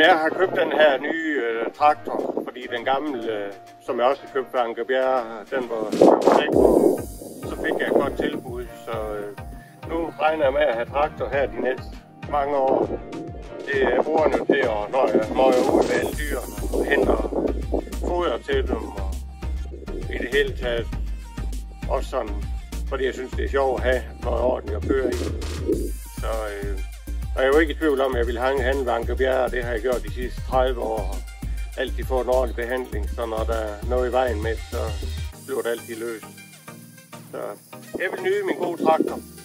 jeg har købt den her nye traktor, fordi den gamle, som jeg også har købt fra Ankerbjerg, den var sikker. Så fik jeg et godt tilbud, så nu regner jeg med at have traktor her de næste mange år. Det bruger jeg jo til, når jeg møjer ud med alle dyrene og henter foder til dem, og i det hele taget også sådan, fordi jeg synes, det er sjovt at have noget ordentligt at køre i. Så og jeg er jo ikke i tvivl om, at jeg vil handle ved Ankerbjerg, og det har jeg gjort de sidste 30 år. Og altid få en ordentlig behandling, så når der er noget i vejen med, så bliver det altid løst. Så jeg vil nyde min gode traktor.